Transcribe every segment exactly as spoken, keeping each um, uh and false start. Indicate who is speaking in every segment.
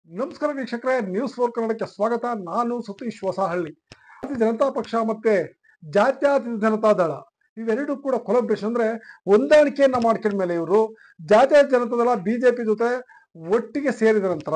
Speaker 1: ನಮಸ್ಕಾರ ವೀಕ್ಷಕರೇ, news four ಕನ್ನಡಕ್ಕೆ ಸ್ವಾಗತ. ನಾನು ಸತೀಶ್ ಹೊಸಹಳ್ಳಿ. ಭಾರತೀಯ ಜನತಾ ಪಕ್ಷ ಮತ್ತೆ ಜಾತ್ಯತೀತ ಜನತಾ ದಳ ಇವೆರಡೂ ಕೂಡ ಕೊಲಾಬ್ರೇಷನ್ ಅಂದ್ರೆ ಹೊಂದಾಣಿಕೆಯನ್ನ ಮಾಡ್ಕೊಂಡ ಮೇಲೆ ಇವರು ಜಾತ್ಯತೀತ ಜನತಾ ದಳ ಬಿಜೆಪಿ ಜೊತೆ ಒಟ್ಟಿಗೆ ಸೇರಿದ ನಂತರ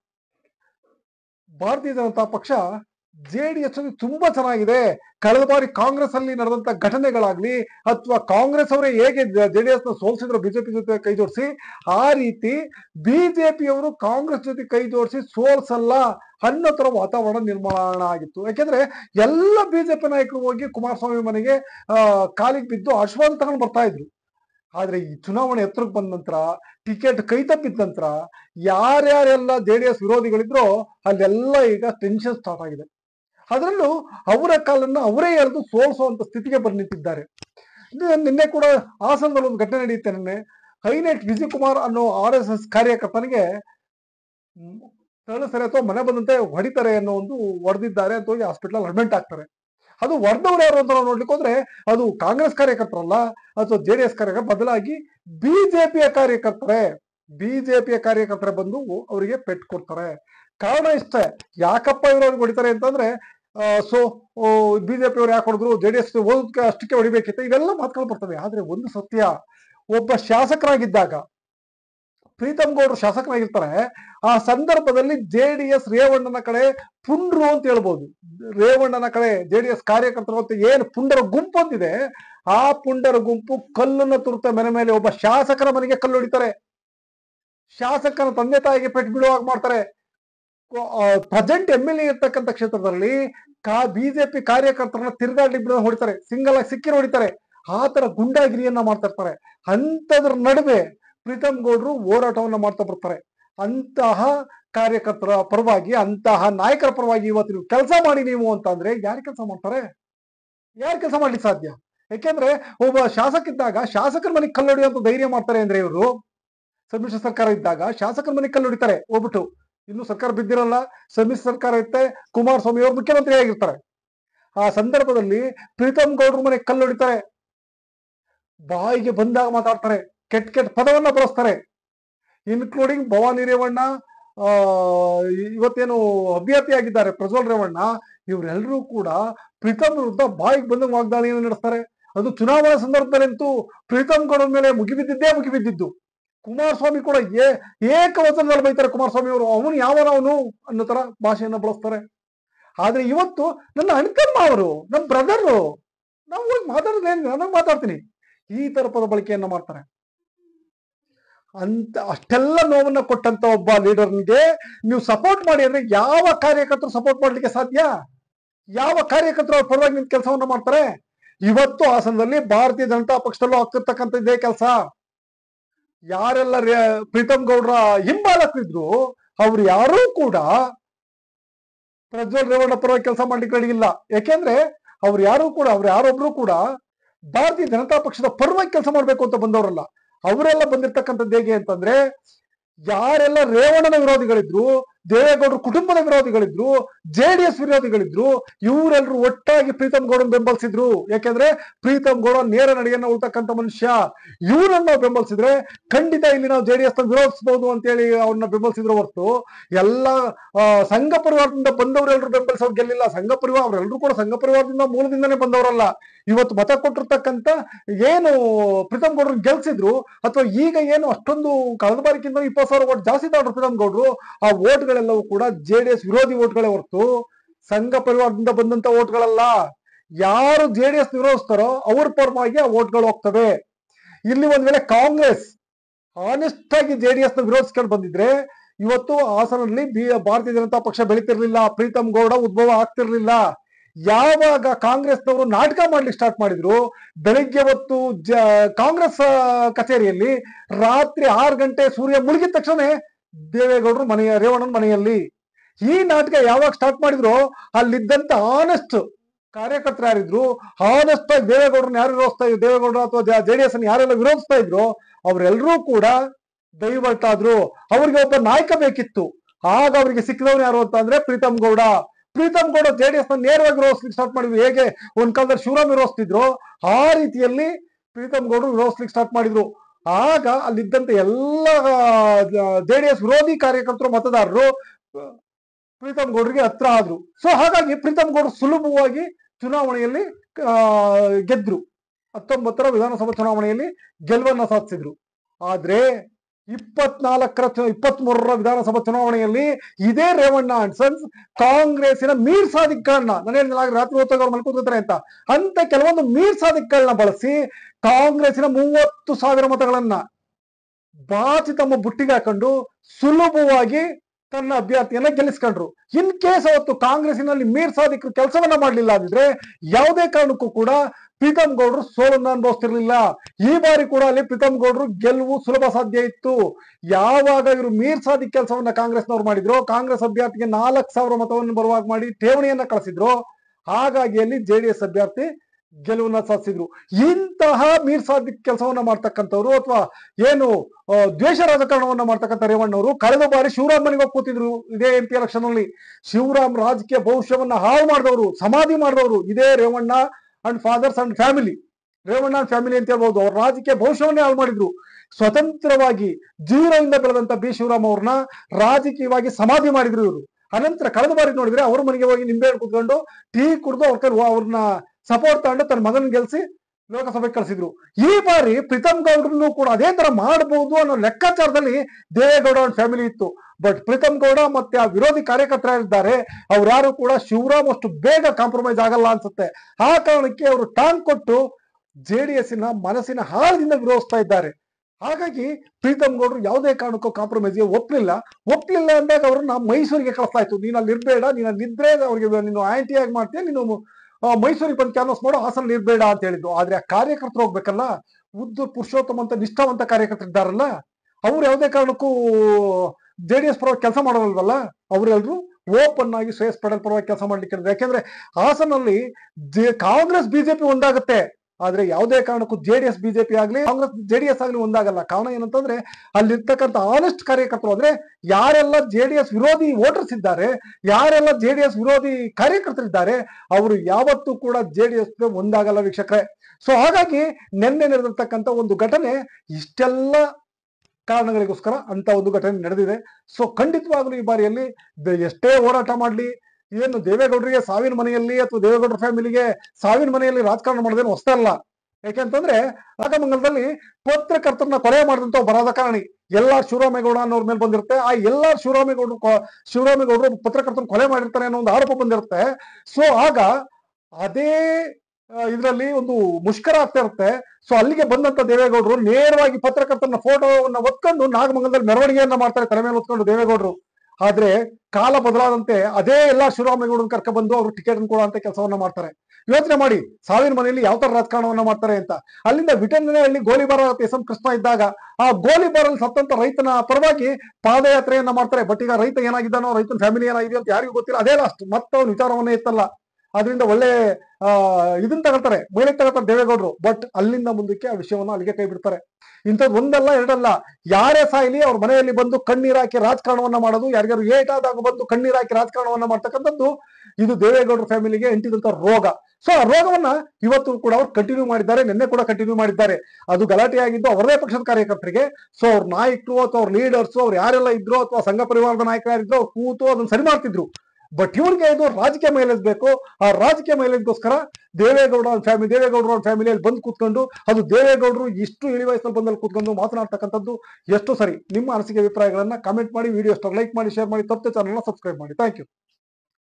Speaker 1: ಭಾರತೀಯ ಜನತಾ ಪಕ್ಷ ಜೆಡಿಎಸ್ ತುಂಬಾ ಚೆನ್ನಾಗಿದೆ. ಕಳೆದ ಬಾರಿ ಕಾಂಗ್ರೆಸ್ ಅಲ್ಲಿ ನಡೆದಂತ ಘಟನೆಗಳಾಗ್ಲಿ ಅಥವಾ ಕಾಂಗ್ರೆಸ್ ಅವರೇ ಹೇಗೆ ಜೆಡಿಎಸ್ ನ ಸೋಲಿಸಿದ್ರು ಬಿಜೆಪಿ ಜೊತೆ ಕೈ ಜೋಡಿಸಿ, ಆ ರೀತಿ ಬಿಜೆಪಿಯವರು ಕಾಂಗ್ರೆಸ್ ಜೊತೆ ಕೈ ಜೋಡಿಸಿ ಸೋಲ್ಸಲ್ಲ ಅನ್ನೋ ತರ ವಾತಾವರಣ ನಿರ್ಮಾಣ ಆಗಿತ್ತು. ಯಾಕೆಂದ್ರೆ ಎಲ್ಲ ಬಿಜೆಪಿ ನಾಯಕರು ಹೋಗಿ ಕುಮಾರಸ್ವಾಮಿ ಮನೆಗೆ ಆ ಕಾಲಿಗೆ ಬಿದ್ದು ಆಶೀರ್ವಾದ ತಗೊಂಡು ಬರ್ತಾ ಇದ್ರು. ಆದ್ರೆ ಈ ಚುನಾವಣೆ ಎತ್ತರಕ್ಕೆ ಬಂದ ನಂತರ, ಟಿಕೆಟ್ ಕೈ ತಪ್ಪಿದ ನಂತರ ಯಾರ್ಯಾರೆಲ್ಲ ಜೆಡಿಎಸ್ ವಿರೋಧಿಗಳಿದ್ರೋ ಅಲ್ಲೆಲ್ಲ ಈಗ ಟೆನ್ಷನ್ ಸ್ಟಾರ್ಟ್ ಆಗಿದೆ. ಅದರಲ್ಲೂ ಅವರ ಕಾಲನ್ನ ಅವರೇ ಎಳೆದು ಸೋಲಿಸುವಂತ ಸ್ಥಿತಿಗೆ ಬಂದು ನಿಂತಿದ್ದಾರೆ. ನಿನ್ನೆ ಕೂಡ ಹಾಸನದಲ್ಲಿ ಒಂದು ಘಟನೆ ನಡೆಯುತ್ತೆ. ನಿನ್ನೆ ಹೈನೆಟ್ ವಿಜಯ್ ಕುಮಾರ್ ಅನ್ನೋ ಆರ್ ಎಸ್ ಎಸ್ ಕಾರ್ಯಕರ್ತನಿಗೆ ತಳ್ಳು ಸರಿ ಅಥವಾ ಮನೆ ಬಂದಂತೆ ಹೊಡಿತಾರೆ ಅನ್ನೋ ಒಂದು ಹೊಡೆದಿದ್ದಾರೆ ಅಂತ ಹೋಗಿ ಹಾಸ್ಪಿಟಲ್ ಅಡ್ಮಿಟ್ ಆಗ್ತಾರೆ. ಅದು ಹೊಡೆದವ್ರು ಯಾರು ಅಂತ ನಾವು ನೋಡ್ಲಿಕ್ಕೆ ಹೋದ್ರೆ ಅದು ಕಾಂಗ್ರೆಸ್ ಕಾರ್ಯಕರ್ತರಲ್ಲ ಅಥವಾ ಜೆ ಡಿ ಎಸ್ ಕಾರ್ಯಕರ್ತರ, ಬದಲಾಗಿ ಬಿಜೆಪಿಯ ಕಾರ್ಯಕರ್ತರೆ ಬಿಜೆಪಿಯ ಕಾರ್ಯಕರ್ತರೆ ಬಂದು ಅವರಿಗೆ ಪೆಟ್ಟು ಕೊಡ್ತಾರೆ. ಕಾರಣ ಇಷ್ಟೇ, ಯಾಕಪ್ಪ ಇವರು ಅವ್ರಿಗೆ ಹೊಡಿತಾರೆ ಅಂತಂದ್ರೆ ಸೊ ಬಿಜೆಪಿ ಅವ್ರು ಯಾಕೆ ಹೊಡೆದ್ರು, ಜೆ ಡಿ ಎಸ್ ಓದಕ್ಕೆ ಅಷ್ಟಕ್ಕೆ ಹೊಡಿಬೇಕಿತ್ತು, ಇವೆಲ್ಲ ಮಾತುಗಳು ಬರ್ತವೆ. ಆದ್ರೆ ಒಂದು ಸತ್ಯ, ಒಬ್ಬ ಶಾಸಕರಾಗಿದ್ದಾಗ ಪ್ರೀತಮ್ ಗೌಡ್ರು ಶಾಸಕರಾಗಿರ್ತಾರೆ, ಆ ಸಂದರ್ಭದಲ್ಲಿ ಜೆ ಡಿ ಎಸ್ ರೇವಣ್ಣನ ಕಡೆ ಪುಂಡ್ರು ಅಂತ ಹೇಳ್ಬೋದು. ರೇವಣ್ಣನ ಕಡೆ ಜೆ ಡಿ ಎಸ್ ಕಾರ್ಯಕರ್ತರು ಅಂತ ಏನು ಪುಂಡರ ಗುಂಪು ಅಂತಿದೆ, ಆ ಪುಂಡರ ಗುಂಪು ಕಲ್ಲನ್ನು ತುರ್ತ ಮನೆ ಮೇಲೆ ಒಬ್ಬ ಶಾಸಕರ ಮನೆಗೆ ಕಲ್ಲು ಹೊಡಿತಾರೆ. ಶಾಸಕನ ತಂದೆ ತಾಯಿಗೆ ಪೆಟ್ಟು ಬೀಳುವಾಗ ಮಾಡ್ತಾರೆ. ಪ್ರೆಸೆಂಟ್ ಎಂ ಎಲ್ ಎ ಇರ್ತಕ್ಕಂಥ ಕ್ಷೇತ್ರದಲ್ಲಿ ಕಾ ಬಿಜೆಪಿ ಕಾರ್ಯಕರ್ತರನ್ನ ತಿರ್ಗಾಡ್ಲಿ ಬಿಡ ಹೊಡಿತಾರೆ, ಸಿಂಗಲ್ ಆಗಿ ಸಿಕ್ಕಿರ ಹೊಡಿತಾರೆ. ಆ ತರ ಗುಂಡಾಗಿರಿಯನ್ನ ಮಾಡ್ತಾ ಇರ್ತಾರೆ. ಅಂತದ್ರ ನಡುವೆ ಪ್ರೀತಮ್ ಗೌಡ್ರು ಹೋರಾಟವನ್ನ ಮಾಡ್ತಾ ಬರ್ತಾರೆ. ಅಂತಹ ಕಾರ್ಯಕರ್ತರ ಪರವಾಗಿ, ಅಂತಹ ನಾಯಕರ ಪರವಾಗಿ ಇವತ್ತು ನೀವು ಕೆಲಸ ಮಾಡಿ ನೀವು ಅಂತ ಅಂದ್ರೆ ಯಾರು ಕೆಲಸ ಮಾಡ್ತಾರೆ? ಯಾರು ಕೆಲಸ ಮಾಡ್ಲಿಕ್ಕೆ ಸಾಧ್ಯ? ಯಾಕೆಂದ್ರೆ ಒಬ್ಬ ಶಾಸಕ ಇದ್ದಾಗ ಶಾಸಕರ ಮನೆಗೆ ಕಲ್ಲು ಹೊಡಿಯುವಂತ ಧೈರ್ಯ ಮಾಡ್ತಾರೆ ಅಂದ್ರೆ ಇವರು. ಸಮ್ಮಿಶ್ರ ಸರ್ಕಾರ ಇದ್ದಾಗ ಶಾಸಕರ ಮನೆಗೆ ಕಲ್ಲು ಹೊಡಿತಾರೆ ಹೋಗ್ಬಿಟ್ಟು. ಇನ್ನು ಸರ್ಕಾರ ಬಿದ್ದಿರಲ್ಲ, ಸಮ್ಮಿಶ್ರ ಸರ್ಕಾರ ಇರುತ್ತೆ, ಕುಮಾರಸ್ವಾಮಿ ಅವರು ಮುಖ್ಯಮಂತ್ರಿ ಆಗಿರ್ತಾರೆ. ಆ ಸಂದರ್ಭದಲ್ಲಿ ಪ್ರೀತಮ್ ಗೌಡ್ರ ಮನೆಗೆ ಕಲ್ಲು ಹೊಡಿತಾರೆ, ಬಾಯಿಗೆ ಬಂದಾಗ ಮಾತಾಡ್ತಾರೆ, ಕೆಟ್ಟ ಕೆಟ್ಟ ಪದವನ್ನ ಬಳಸ್ತಾರೆ. ಇನ್ಕ್ಲೂಡಿಂಗ್ ಭವಾನಿ ರೇವಣ್ಣ, ಆ ಇವತ್ತೇನು ಅಭ್ಯರ್ಥಿ ಆಗಿದ್ದಾರೆ ಪ್ರಜ್ವಲ್ ರೇವಣ್ಣ, ಇವರೆಲ್ಲರೂ ಕೂಡ ಪ್ರೀತಮ್ ವಿರುದ್ಧ ಬಾಯಿಗೆ ಬಂದ ವಾಗ್ದಾಳಿಯನ್ನು ನಡೆಸ್ತಾರೆ. ಅದು ಚುನಾವಣಾ ಸಂದರ್ಭದಲ್ಲಂತೂ ಪ್ರೀತಮ್ ಗೌಡ್ರ ಮೇಲೆ ಮುಗಿಬಿದ್ದಿದ್ದೇ ಮುಗಿಬಿದ್ದಿದ್ದು. ಕುಮಾರಸ್ವಾಮಿ ಕೂಡ ಏ ಏಕವಚನದಲ್ಲಿ ಬೈತಾರೆ ಕುಮಾರಸ್ವಾಮಿ ಅವರು, ಅವನು ಯಾವನ ಅವನು ಅನ್ನೋ ತರ ಭಾಷೆಯನ್ನ ಬಳಸ್ತಾರೆ. ಆದ್ರೆ ಇವತ್ತು ನನ್ನ ಅಣ್ತಮ್ಮ ಅವರು, ನಮ್ಮ ಬ್ರದರು, ನಾವು ಹೋಗಿ ಮಾತಾಡಿದ್ರೆ ನಾನು ಮಾತಾಡ್ತೀನಿ, ಈ ತರ ಪದ ಬಳಕೆಯನ್ನ ಮಾಡ್ತಾರೆ. ಅಂತ ಅಷ್ಟೆಲ್ಲ ನೋವನ್ನ ಕೊಟ್ಟಂತ ಒಬ್ಬ ಲೀಡರ್ನಿಗೆ ನೀವು ಸಪೋರ್ಟ್ ಮಾಡಿ ಅಂದ್ರೆ ಯಾವ ಕಾರ್ಯಕರ್ತರು ಸಪೋರ್ಟ್ ಮಾಡ್ಲಿಕ್ಕೆ ಸಾಧ್ಯ? ಯಾವ ಕಾರ್ಯಕರ್ತರು ಅವ್ರ ಪರವಾಗಿ ನಿಂತ ಕೆಲಸವನ್ನ ಮಾಡ್ತಾರೆ? ಇವತ್ತು ಹಾಸನದಲ್ಲಿ ಭಾರತೀಯ ಜನತಾ ಪಕ್ಷದಲ್ಲೂ ಆಗ್ತಿರ್ತಕ್ಕಂಥ ಇದೇ ಕೆಲಸ. ಯಾರೆಲ್ಲ ಪ್ರೀತಮ್ ಗೌಡ್ರ ಹಿಂಬಾಲಕರಿದ್ರು ಅವ್ರು ಯಾರೂ ಕೂಡ ಪ್ರಜ್ವಲ್ ರೇವಣ್ಣ ಪರವಾಗಿ ಕೆಲಸ ಮಾಡ್ಲಿಕ್ಕೆ ರೆಡಿ ಇಲ್ಲ. ಯಾಕೆಂದ್ರೆ ಅವ್ರು ಯಾರು ಕೂಡ ಅವ್ರು ಯಾರೊಬ್ರು ಕೂಡ ಭಾರತೀಯ ಜನತಾ ಪಕ್ಷದ ಪರವಾಗಿ ಕೆಲಸ ಮಾಡ್ಬೇಕು ಅಂತ ಬಂದವರಲ್ಲ. ಅವರೆಲ್ಲ ಬಂದಿರ್ತಕ್ಕಂಥದ್ದು ಹೇಗೆ ಅಂತಂದ್ರೆ, ಯಾರೆಲ್ಲ ರೇವಣ್ಣನ ವಿರೋಧಿಗಳಿದ್ರು, ದೇವೇಗೌಡರ ಕುಟುಂಬದ ವಿರೋಧಿಗಳಿದ್ರು, ಜೆ ಡಿ ಎಸ್ ವಿರೋಧಿಗಳಿದ್ರು, ಇವರೆಲ್ಲರೂ ಒಟ್ಟಾಗಿ ಪ್ರೀತಮ್ ಗೌಡನ್ ಬೆಂಬಲಿಸಿದ್ರು. ಯಾಕೆಂದ್ರೆ ಪ್ರೀತಮ್ ಗೌಡ ನೇರ ನಡೆಯನ್ನ ಉಳ್ತಕ್ಕಂಥ ಮನುಷ್ಯ. ಇವರನ್ನ ನಾವು ಬೆಂಬಲಿಸಿದ್ರೆ ಖಂಡಿತ ಇಲ್ಲಿ ನಾವು ಜೆ ಡಿ ಎಸ್ ನ ವಿರೋಧಿಸಬಹುದು ಅಂತೇಳಿ ಅವ್ರನ್ನ ಬೆಂಬಲಿಸಿದ್ರು ಹೊರತು ಎಲ್ಲ ಸಂಘ ಪರಿವಾರದಿಂದ ಬಂದವರೆಲ್ಲರೂ ಬೆಂಬಲಿಸೋರು ಗೆಲ್ಲಿಲ್ಲ. ಸಂಘ ಪರಿವಾರ ಅವರೆಲ್ಲರೂ ಕೂಡ ಸಂಘ ಪರಿವಾರದಿಂದ ಮೂಲದಿಂದನೇ ಬಂದವರಲ್ಲ. ಇವತ್ತು ಮತ ಕೊಟ್ಟಿರ್ತಕ್ಕಂಥ ಏನು ಪ್ರೀತಮ್ ಗೌಡ್ರು ಗೆಲ್ಸಿದ್ರು, ಅಥವಾ ಈಗ ಏನು ಅಷ್ಟೊಂದು ಕಳೆದ ಬಾರಿಗಿಂತ ಇಪ್ಪತ್ತು ಸಾವಿರ ಓಟ್ ಜಾಸ್ತಿ ತಗೊಂಡ್ರು ಪ್ರೀತಮ್ ಗೌಡ್ರು, ಆ ಓಟ್ಗಳೆಲ್ಲವೂ ಕೂಡ ಜೆ ಡಿ ಎಸ್ ವಿರೋಧಿ ಓಟ್ಗಳೇ ಹೊರತು ಸಂಘ ಪರಿವಾರದಿಂದ ಬಂದಂತ ಓಟ್ಗಳಲ್ಲ. ಯಾರು ಜೆ ಡಿ ಎಸ್ ವಿರೋಧಿಸ್ತಾರೋ ಅವ್ರ ಪರವಾಗಿ ಆ ಓಟ್ಗಳು ಹೋಗ್ತವೆ. ಇಲ್ಲಿ ಒಂದ್ ವೇಳೆ ಕಾಂಗ್ರೆಸ್ ಆನೆಸ್ಟ್ ಆಗಿ ಜೆ ಡಿ ಎಸ್ ನ ವಿರೋಧಿಸ್ಕೊಂಡು ಬಂದಿದ್ರೆ ಇವತ್ತು ಹಾಸನಲ್ಲಿ ಬಿ ಭಾರತೀಯ ಜನತಾ ಪಕ್ಷ ಬೆಳಿತಿರ್ಲಿಲ್ಲ, ಪ್ರೀತಮ್ ಗೌಡ ಉದ್ಭವ ಆಗ್ತಿರ್ಲಿಲ್ಲ. ಯಾವಾಗ ಕಾಂಗ್ರೆಸ್ನವರು ನಾಟಕ ಮಾಡ್ಲಿಕ್ಕೆ ಸ್ಟಾರ್ಟ್ ಮಾಡಿದ್ರು, ಬೆಳಿಗ್ಗೆ ಹೊತ್ತು ಜ ಕಾಂಗ್ರೆಸ್ ಕಚೇರಿಯಲ್ಲಿ ರಾತ್ರಿ ಆರು ಗಂಟೆ ಸೂರ್ಯ ಮುಳುಗಿದ ತಕ್ಷಣ ದೇವೇಗೌಡರು ಮನೆಯ ರೇವಣ್ಣನ ಮನೆಯಲ್ಲಿ ಈ ನಾಟಕ ಯಾವಾಗ ಸ್ಟಾರ್ಟ್ ಮಾಡಿದ್ರು, ಅಲ್ಲಿದ್ದಂತ ಆನೆಸ್ಟ್ ಕಾರ್ಯಕರ್ತರು ಯಾರಿದ್ರು, ಆನೆಸ್ಟ್ ಆಗಿ ದೇವೇಗೌಡರನ್ನ ಯಾರು ವಿರೋಧಿಸ್ತಾ ಇದ್ರು, ದೇವೇಗೌಡರು ಅಥವಾ ಜೆ ಡಿ ಎಸ್ ಅನ್ನು ಯಾರೆಲ್ಲ ವಿರೋಧಿಸ್ತಾ ಇದ್ರು ಅವರೆಲ್ಲರೂ ಕೂಡ ಡೈವರ್ಟ್ ಆದ್ರು. ಅವ್ರಿಗೆ ಒಬ್ಬ ನಾಯಕ ಬೇಕಿತ್ತು. ಆಗ ಅವ್ರಿಗೆ ಸಿಕ್ಕಿದವ್ರು ಯಾರು ಅಂತ ಅಂದ್ರೆ Preetham Gowda. Preetham Gowda J D S ನ ನೇರವಾಗಿ ವಿರೋಧಿಸ್ಲಿಕ್ಕೆ ಸ್ಟಾರ್ಟ್ ಮಾಡಿದ್ರು. ಹೇಗೆ ಒಂದ್ ಕಾಲದಲ್ಲಿ ಶಿವರಾಮ್ ವಿರೋಧಿಸ್ತಿದ್ರು, ಆ ರೀತಿಯಲ್ಲಿ ಪ್ರೀತಮ್ ಗೌಡರು ವಿರೋಧಿಸ್ಲಿಕ್ಕೆ ಸ್ಟಾರ್ಟ್ ಮಾಡಿದ್ರು. ಆಗ ಅಲ್ಲಿದ್ದಂತ ಎಲ್ಲ ಜೆ ಡಿ ಎಸ್ ವಿರೋಧಿ ಕಾರ್ಯಕರ್ತರು ಮತದಾರರು ಪ್ರೀತಮ್ ಗೌಡ್ರಿಗೆ ಹತ್ರ ಆದ್ರು. ಸೊ ಹಾಗಾಗಿ ಪ್ರೀತಮ್ ಗೌಡ್ರು ಸುಲಭವಾಗಿ ಚುನಾವಣೆಯಲ್ಲಿ ಗೆದ್ರು. ಹತ್ತೊಂಬತ್ತರ ವಿಧಾನಸಭಾ ಚುನಾವಣೆಯಲ್ಲಿ ಗೆಲುವನ್ನ ಸಾಧಿಸಿದ್ರು. ಆದ್ರೆ ಇಪ್ಪತ್ನಾಲ್ಕರ ಇಪ್ಪತ್ತ್ ಮೂರರ ವಿಧಾನಸಭಾ ಚುನಾವಣೆಯಲ್ಲಿ ಇದೇ ರೇವಣ್ಣ ಅಂಡ್ ಸನ್ಸ್ ಕಾಂಗ್ರೆಸ್ಸಿನ ಮೀರ್ ಸಾದಿಕ್ಗಳನ್ನ, ನಾನು ಹೇಳಿದ ರಾತ್ರಿ ಹೊತ್ತಾಗ ಅವ್ರು ಮಲ್ಕೋತಾರೆ ಅಂತ ಅಂತ ಕೆಲವೊಂದು ಮೀರ್ ಸಾದಿಕ್ಗಳನ್ನ ಬಳಸಿ ಕಾಂಗ್ರೆಸ್ಸಿನ ಮೂವತ್ತು ಸಾವಿರ ಮತಗಳನ್ನ ಬಾಚಿ ತಮ್ಮ ಬುಟ್ಟಿಗೆ ಹಾಕೊಂಡು ಸುಲಭವಾಗಿ ತನ್ನ ಅಭ್ಯರ್ಥಿಯನ್ನ ಗೆಲ್ಲಿಸ್ಕೊಂಡ್ರು. ಇನ್ ಕೇಸ್ ಅವತ್ತು ಕಾಂಗ್ರೆಸ್ಸಿನಲ್ಲಿ ಮೀರ್ ಸಾದಿಕ್ರು ಕೆಲಸವನ್ನ ಮಾಡ್ಲಿಲ್ಲ ಅಂದಿದ್ರೆ ಯಾವುದೇ ಕಾರಣಕ್ಕೂ ಕೂಡ ಪ್ರೀತಮ್ ಗೌಡ್ರು ಸೋಲನ್ನ ಅನುಭವಿಸ್ತಿರ್ಲಿಲ್ಲ. ಈ ಬಾರಿ ಕೂಡ ಅಲ್ಲಿ ಪ್ರೀತಮ್ ಗೌಡ್ರು ಗೆಲುವು ಸುಲಭ ಸಾಧ್ಯ ಇತ್ತು. ಯಾವಾಗ ಇವರು ಮೀರ್ ಸಾದಿಕ್ ಕೆಲಸವನ್ನ ಕಾಂಗ್ರೆಸ್ನವ್ರು ಮಾಡಿದ್ರು, ಕಾಂಗ್ರೆಸ್ ಅಭ್ಯರ್ಥಿಗೆ ನಾಲ್ಕು ಸಾವಿರ ಮತವನ್ನು ಬರುವಾಗ ಮಾಡಿ ಠೇವಣಿಯನ್ನ ಕಳಿಸಿದ್ರು, ಹಾಗಾಗಿ ಅಲ್ಲಿ ಜೆಡಿಎಸ್ ಅಭ್ಯರ್ಥಿ ಗೆಲುವನ್ನ ಸಾಧಿಸಿದ್ರು. ಇಂತಹ ಮೀರ್ ಸಾದಿಕ್ ಕೆಲಸವನ್ನ ಮಾಡ್ತಕ್ಕಂಥವ್ರು ಅಥವಾ ಏನು ದ್ವೇಷ ರಾಜಕಾರಣವನ್ನ ಮಾಡ್ತಕ್ಕಂಥ ರೇವಣ್ಣವರು ಕಳೆದ ಬಾರಿ ಶಿವರಾಮ್ ಮನೆಗೆ ಹೋಗಿ ಕೂತಿದ್ರು ಇದೇ ಎಂ ಪಿ ಎಲೆಕ್ಷನ್ ಅಲ್ಲಿ. ಶಿವರಾಮ್ ರಾಜಕೀಯ ಭವಿಷ್ಯವನ್ನ ಹಾಳು ಮಾಡಿದವರು, ಸಮಾಧಿ ಮಾಡಿದವರು ಇದೇ Revanna and fathers and family. Revanna and family ಅಂತ ಹೇಳ್ಬೋದು. ಅವ್ರ ರಾಜಕೀಯ ಭವಿಷ್ಯವನ್ನೇ ಹಾಳು ಮಾಡಿದ್ರು. ಸ್ವತಂತ್ರವಾಗಿ ಜೀರೋ ಇಂದ ಬೆಳೆದಂತ ಬಿ ಶಿವರಾಮ್ ಅವ್ರನ್ನ ರಾಜಕೀಯವಾಗಿ ಸಮಾಧಿ ಮಾಡಿದ್ರು ಇವರು. ಅನಂತರ ಕಳೆದ ಬಾರಿ ನೋಡಿದ್ರೆ ಅವ್ರ ಮನೆಗೆ ಹೋಗಿ ನಿಂಬೆ ಹಣ್ಣು ಕುತ್ಕೊಂಡು ಟೀ ಕುಡಿದು ಅವ್ರ ಕೈ ಅವ್ರನ್ನ ಸಪೋರ್ಟ್ ತಗೊಂಡು ತನ್ನ ಮಗನ ಗೆಲ್ಸಿ ಲೋಕಸಭೆಗೆ ಕಳಿಸಿದ್ರು. ಈ ಬಾರಿ ಪ್ರೀತಮ್ ಗೌಡ್ರನ್ನು ಕೂಡ ಅದೇ ತರ ಮಾಡಬಹುದು ಅನ್ನೋ ಲೆಕ್ಕಾಚಾರದಲ್ಲಿ ದೇವೇಗೌಡ ಅಂಡ್ ಫ್ಯಾಮಿಲಿ ಇತ್ತು. ಬಟ್ ಪ್ರೀತಮ್ ಗೌಡ ಮತ್ತೆ ಆ ವಿರೋಧಿ ಕಾರ್ಯಕರ್ತರಿದ್ದಾರೆ, ಅವ್ರು ಯಾರು ಕೂಡ ಶಿವರಾಮ್ ಅಷ್ಟು ಬೇಗ ಕಾಂಪ್ರಮೈಸ್ ಆಗಲ್ಲ ಅನ್ಸುತ್ತೆ. ಆ ಕಾರಣಕ್ಕೆ ಅವರು ಟಾಂಗ್ ಕೊಟ್ಟು ಜೆಡಿಎಸ್ನ ಮನಸ್ಸಿನ ಹಾಳದಿಂದ ವಿರೋಧಿಸ್ತಾ ಇದ್ದಾರೆ. ಹಾಗಾಗಿ ಪ್ರೀತಮ್ ಗೌಡ್ರು ಯಾವುದೇ ಕಾರಣಕ್ಕೂ ಕಾಂಪ್ರಮೈಸ್ಗೆ ಒಪ್ಲಿಲ್ಲ. ಒಪ್ಲಿಲ್ಲ ಅಂದಾಗ ಅವ್ರನ್ನ ಮೈಸೂರಿಗೆ ಕಳಿಸ್ತಾ ಇತ್ತು. ನೀನ್ ಅಲ್ಲಿ ಇರ್ಬೇಡ, ನೀನ್ ಅಲ್ಲಿ ಇದ್ರೆ ಅವ್ರಿಗೆ ನೀನು ಆಂಟಿ ಆಗಿ ಮಾಡ್ತೀಯ, ನೀನು ಮೈಸೂರಿಗೆ ಬಂದು ಕ್ಯಾನ್ವಾಸ್ ಮಾಡೋ, ಹಾಸನ ಇರ್ಬೇಡ ಅಂತ ಹೇಳಿದ್ದು. ಆದ್ರೆ ಆ ಕಾರ್ಯಕರ್ತರು ಹೋಗ್ಬೇಕಲ್ಲ, ಉದ್ದು ಪುರುಷೋತ್ತಮ ಅಂತ ನಿಷ್ಠಾವಂತ ಕಾರ್ಯಕರ್ತರು ಇದ್ದಾರಲ್ಲ, ಅವ್ರು ಯಾವುದೇ ಕಾರಣಕ್ಕೂ ಜೆಡಿಎಸ್ ಪರವಾಗಿ ಕೆಲಸ ಮಾಡೋಲ್ವಲ್ಲ. ಅವರೆಲ್ಲರೂ ಓಪನ್ ಆಗಿ ಶ್ರೇಯಸ್ ಪಟೇಲ್ ಪರವಾಗಿ ಕೆಲಸ ಮಾಡ್ಲಿಕ್ಕೆ. ಯಾಕೆಂದ್ರೆ ಹಾಸನಲ್ಲಿ ಕಾಂಗ್ರೆಸ್ ಬಿಜೆಪಿ ಒಂದಾಗುತ್ತೆ, ಆದ್ರೆ ಯಾವುದೇ ಕಾರಣಕ್ಕೂ ಜೆಡಿಎಸ್ ಬಿಜೆಪಿ ಆಗ್ಲಿ ಕಾಂಗ್ರೆಸ್ ಜೆಡಿಎಸ್ ಆಗ್ಲಿ ಒಂದಾಗಲ್ಲ. ಕಾರಣ ಏನಂತಂದ್ರೆ ಅಲ್ಲಿರ್ತಕ್ಕಂಥ ಆನೆಸ್ಟ್ ಕಾರ್ಯಕರ್ತರು, ಅಂದ್ರೆ ಯಾರೆಲ್ಲ ಜೆಡಿಎಸ್ ವಿರೋಧಿ ವೋಟರ್ಸ್ ಇದ್ದಾರೆ, ಯಾರೆಲ್ಲ ಜೆಡಿಎಸ್ ವಿರೋಧಿ ಕಾರ್ಯಕರ್ತರಿದ್ದಾರೆ, ಅವರು ಯಾವತ್ತೂ ಕೂಡ ಜೆಡಿಎಸ್ ಒಂದಾಗಲ್ಲ ವೀಕ್ಷಕರೇ. ಸೊ ಹಾಗಾಗಿ ನಿನ್ನೆ ನಡೆದಿರ್ತಕ್ಕಂಥ ಒಂದು ಘಟನೆ ಇಷ್ಟೆಲ್ಲ ಕಾರಣಗಳಿಗೋಸ್ಕರ ಅಂತ ಒಂದು ಘಟನೆ ನಡೆದಿದೆ. ಸೊ ಖಂಡಿತವಾಗ್ಲೂ ಈ ಬಾರಿಯಲ್ಲಿ ಎಷ್ಟೇ ಹೋರಾಟ ಮಾಡ್ಲಿ, ಏನು ದೇವೇಗೌಡರಿಗೆ ಸಾವಿನ ಮನೆಯಲ್ಲಿ ಅಥವಾ ದೇವೇಗೌಡರ ಫ್ಯಾಮಿಲಿಗೆ ಸಾವಿನ ಮನೆಯಲ್ಲಿ ರಾಜಕಾರಣ ಮಾಡೋದೇನು ಹೊಸ್ತಲ್ಲ. ಯಾಕೆಂತಂದ್ರೆ ನಾಗಮಂಗಲದಲ್ಲಿ ಪತ್ರಕರ್ತರನ್ನ ಕೊಲೆ ಮಾಡಿದಂತ ಬರಾದಕಾರಣಿ ಎಲ್ಲ ಶಿವರಾಮೇಗೌಡ ಅನ್ನೋರ್ ಮೇಲೆ ಬಂದಿರುತ್ತೆ. ಆ ಎಲ್ಲ ಶಿವರಾಮೇಗೌಡರು ಶಿವರಾಮೇಗೌಡರು ಪತ್ರಕರ್ತರನ್ನ ಕೊಲೆ ಮಾಡಿರ್ತಾರೆ ಅನ್ನೋ ಒಂದು ಆರೋಪ ಬಂದಿರುತ್ತೆ. ಸೊ ಆಗ ಅದೇ ಇದರಲ್ಲಿ ಒಂದು ಮುಷ್ಕರ ಆಗ್ತಾ ಇರುತ್ತೆ. ಸೊ ಅಲ್ಲಿಗೆ ಬಂದಂತ ದೇವೇಗೌಡರು ನೇರವಾಗಿ ಪತ್ರಕರ್ತರನ್ನ ಫೋಟೋವನ್ನ ಒತ್ಕೊಂಡು ನಾಗಮಂಗಲದಲ್ಲಿ ಮೆರವಣಿಗೆಯನ್ನ ಮಾಡ್ತಾರೆ, ತಲೆ ಮೇಲೆ ಹೊತ್ಕೊಂಡು ದೇವೇಗೌಡರು. ಆದ್ರೆ ಕಾಲ ಬದಲಾದಂತೆ ಅದೇ ಎಲ್ಲ ಶಿವರಾಮೇಗೌಡರನ್ನ ಕರ್ಕ ಬಂದು ಅವರು ಟಿಕೆಟ್ ಕೊಡೋ ಅಂತ ಕೆಲಸವನ್ನ ಮಾಡ್ತಾರೆ. ಯೋಚನೆ ಮಾಡಿ, ಸಾವಿನ ಮನೆಯಲ್ಲಿ ಯಾವ ತರ ರಾಜಕಾರಣವನ್ನ ಮಾಡ್ತಾರೆ ಅಂತ. ಅಲ್ಲಿಂದ ವಿಟನ್ನಲ್ಲಿ ಗೋಲಿಬಾರ್ ಎಸ್ ಎಂ ಕೃಷ್ಣ ಇದ್ದಾಗ ಆ ಗೋಲಿಬಾರಲ್ಲಿ ಸತ್ತಂತ ರೈತನ ಪರವಾಗಿ ಪಾದಯಾತ್ರೆಯನ್ನ ಮಾಡ್ತಾರೆ. ಬಟ್ ಈಗ ರೈತ ಏನಾಗಿದ್ದಾನೋ, ರೈತನ ಫ್ಯಾಮಿಲಿ ಏನಾಗಿದೆ ಅಂತ ಯಾರಿಗೂ ಗೊತ್ತಿಲ್ಲ. ಅದೇ ಲಾಸ್ಟ್ ಮತ್ತವನು ವಿಚಾರವನ್ನೇ ಇತ್ತಲ್ಲ. ಅದರಿಂದ ಒಳ್ಳೆ ಆ ಇದನ್ನ ತಗೊಳ್ತಾರೆ, ಮೇಲೆ ತಗೊಳ್ತಾರೆ ದೇವೇಗೌಡರು. ಬಟ್ ಅಲ್ಲಿಂದ ಮುಂದಕ್ಕೆ ಆ ವಿಷಯವನ್ನ ಅಲ್ಲಿಗೆ ಕೈ ಬಿಡ್ತಾರೆ. ಇಂಥದ್ದು ಒಂದಲ್ಲ ಎರಡಲ್ಲ, ಯಾರೇ ಸಾಯ್ಲಿ ಅವ್ರ ಮನೆಯಲ್ಲಿ ಬಂದು ಕಣ್ಣೀರ್ ಹಾಕಿ ರಾಜಕಾರಣವನ್ನ ಮಾಡೋದು, ಯಾರಿಗಾರು ಏಟಾದಾಗ ಬಂದು ಕಣ್ಣೀರ್ ಹಾಕಿ ರಾಜಕಾರಣವನ್ನ ಮಾಡ್ತಕ್ಕಂಥದ್ದು ಇದು ದೇವೇಗೌಡರ ಫ್ಯಾಮಿಲಿಗೆ ಎಂಟಿದಂತ ರೋಗ. ಸೊ ಆ ರೋಗವನ್ನ ಇವತ್ತು ಕೂಡ ಅವ್ರು ಕಂಟಿನ್ಯೂ ಮಾಡಿದ್ದಾರೆ, ನಿನ್ನೆ ಕೂಡ ಕಂಟಿನ್ಯೂ ಮಾಡಿದ್ದಾರೆ. ಅದು ಗಲಾಟೆ ಆಗಿದ್ದು ಅವರದೇ ಪಕ್ಷದ ಕಾರ್ಯಕರ್ತರಿಗೆ. ಸೊ ಅವ್ರ ನಾಯಕರು ಅಥವಾ ಅವ್ರ ಲೀಡರ್ಸ್ ಅವ್ರು ಯಾರೆಲ್ಲ ಇದ್ರು ಅಥವಾ ಸಂಘ ಪರಿವಾರದ ನಾಯಕರು ಯಾರಿದ್ರು ಅವ್ರು ಕೂತು ಅದನ್ನ ಸರಿ ಮಾಡ್ತಿದ್ರು. ಬಟ್ ಇವ್ರಿಗೆ ಇದು ರಾಜಕೀಯ ಮೈಲೇಜ್ ಬೇಕು. ಆ ರಾಜಕೀಯ ಮೈಲೇಜ್ಗೋಸ್ಕರ ದೇವೇಗೌಡ ಫ್ಯಾಮಿಲಿ ದೇವೇಗೌಡರ ಫ್ಯಾಮಿಲಿಯಲ್ಲಿ ಬಂದು ಕೂತ್ಕೊಂಡು, ಅದು ದೇವೇಗೌಡರು ಇಷ್ಟು ಇಳಿ ವಯಸ್ಸಲ್ಲಿ ಬಂದಲ್ಲಿ ಕೂತ್ಕೊಂಡು ಮಾತನಾಡ್ತಕ್ಕಂಥದ್ದು ಎಷ್ಟು ಸರಿ? ನಿಮ್ಮ ಅನಿಸಿಕೆ ಅಭಿಪ್ರಾಯಗಳನ್ನ ಕಾಮೆಂಟ್ ಮಾಡಿ, ವಿಡಿಯೋ ಲೈಕ್ ಮಾಡಿ, ಶೇರ್ ಮಾಡಿ, ತಪ್ಪದೆ ಚಾನಲ್ನ ಸಬ್ಸ್ಕ್ರೈಬ್ ಮಾಡಿ. Thank you.